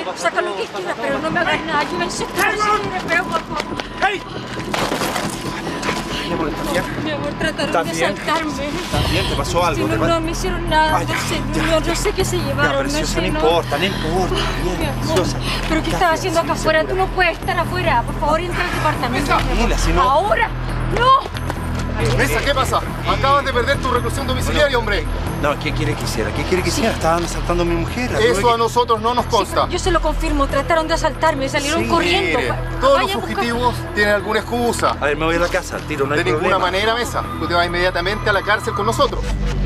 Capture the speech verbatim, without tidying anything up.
Saca lo que quieras, pero no me hagas nada. Ayúdense, pero por favor. ¡Hey! Mi amor, ¿estás bien? Mi amor, trataron de asaltarme. ¿Estás bien? ¿Te pasó algo? Sí, no, ¿Te no me hicieron nada. Ah, ya, no sé, ya, no, ya. no sé qué se llevaron. Ya, preciosa, no sé, no importa, no importa. Mi Bien, amor. preciosa. ¿Pero qué Ya, estás ya, haciendo sí, acá sí, afuera? sí. Tú no puedes estar afuera. Por favor, entra al departamento. Tranquila, si no- ¡Ahora! ¡No! Mesa, ¿qué pasa? Acabas de perder tu reclusión domiciliaria, hombre. No, ¿qué quiere que hiciera? ¿Qué quiere que hiciera? Estaban asaltando a mi mujer. Eso a nosotros no nos consta. Yo se lo confirmo. Trataron de asaltarme. Salieron Sí, corriendo. Mire, Va- todos vaya los a buscar- fugitivos tienen alguna excusa. A ver, me voy a la casa, al tiro, no hay De ninguna problema. manera, Mesa. Tú te vas inmediatamente a la cárcel con nosotros.